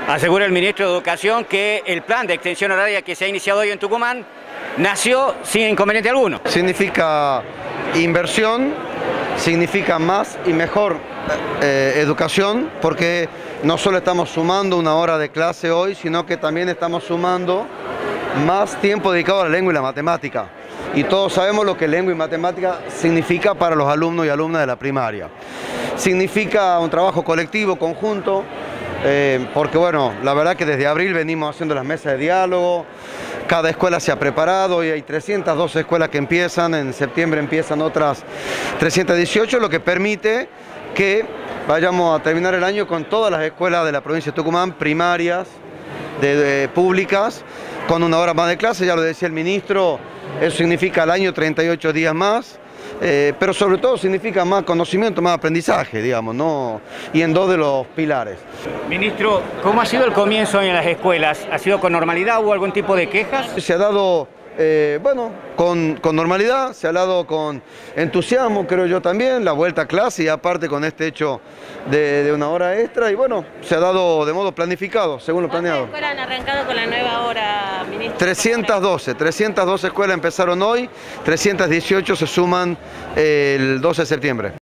Asegura el ministro de Educación que el plan de extensión horaria que se ha iniciado hoy en Tucumán nació sin inconveniente alguno. Significa inversión, significa más y mejor educación, porque no solo estamos sumando una hora de clase hoy, sino que también estamos sumando más tiempo dedicado a la lengua y la matemática. Y todos sabemos lo que lengua y matemática significa para los alumnos y alumnas de la primaria. Significa un trabajo colectivo, conjunto, porque bueno, la verdad que desde abril venimos haciendo las mesas de diálogo, cada escuela se ha preparado y hay 312 escuelas que empiezan, en septiembre empiezan otras 318, lo que permite que vayamos a terminar el año con todas las escuelas de la provincia de Tucumán, primarias, públicas, con una hora más de clase, ya lo decía el ministro, eso significa al año 38 días más. Pero sobre todo significa más conocimiento, más aprendizaje, digamos, ¿no? Y en dos de los pilares. Ministro, ¿cómo ha sido el comienzo en las escuelas? ¿Ha sido con normalidad? ¿Hubo algún tipo de quejas? Se ha dado, bueno, con normalidad, se ha dado con entusiasmo, creo yo también, la vuelta a clase y aparte con este hecho de una hora extra y bueno, se ha dado de modo planificado, según lo planeado. ¿Cuántas escuelas han arrancado con la nueva hora, ministro? 312 escuelas empezaron hoy, 318 se suman el 12 de septiembre.